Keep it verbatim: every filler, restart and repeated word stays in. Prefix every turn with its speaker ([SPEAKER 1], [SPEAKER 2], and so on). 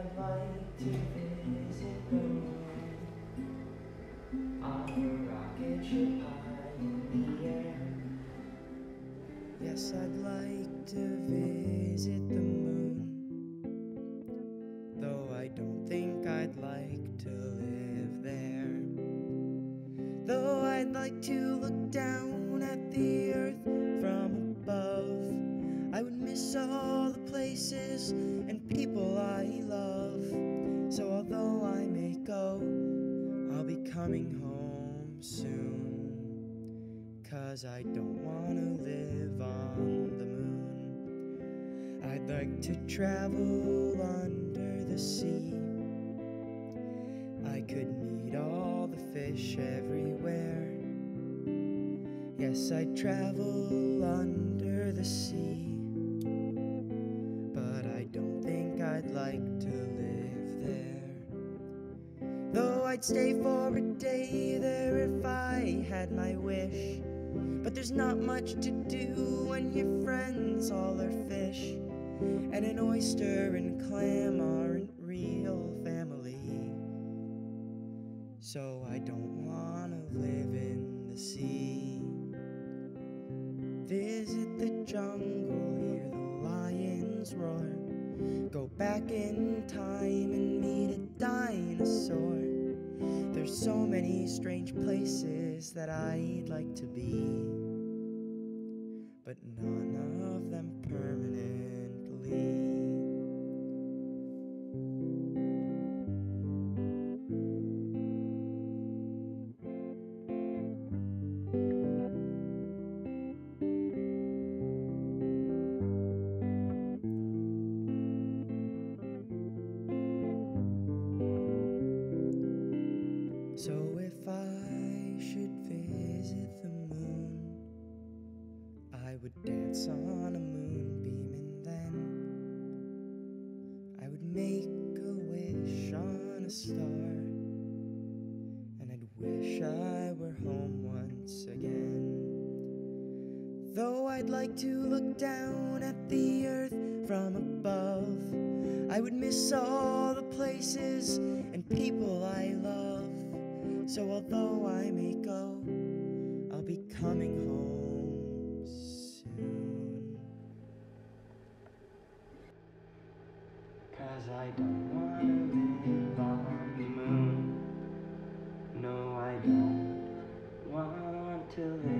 [SPEAKER 1] I'd like to visit the moon on a rocket ship high in the air. Yes, I'd like to visit the moon, though I don't think I'd like to live there. Though I'd like to look down at the earth from above, I would miss all the places and people I love. So although I may go, I'll be coming home soon, 'cause I don't want to live on the moon. I'd like to travel under the sea. I could meet all the fish everywhere. Yes, I'd travel under the sea, but I don't think I'd like to live there. Though I'd stay for a day there if I had my wish. But there's not much to do when your friends all are fish, and an oyster and clam aren't real family. So I don't wanna live in the sea. Visit the jungle, hear the lions roar. Go back in time and meet a dinosaur. There's so many strange places that I'd like to be, but none of them permanently. So if I should visit the moon, I would dance on a moonbeam, and then I would make a wish on a star, and I'd wish I were home once again. Though I'd like to look down at the earth from above, I would miss all the places and people I love. So although I may go, I'll be coming home soon, 'cause I don't wanna live on the moon. No, I don't want to live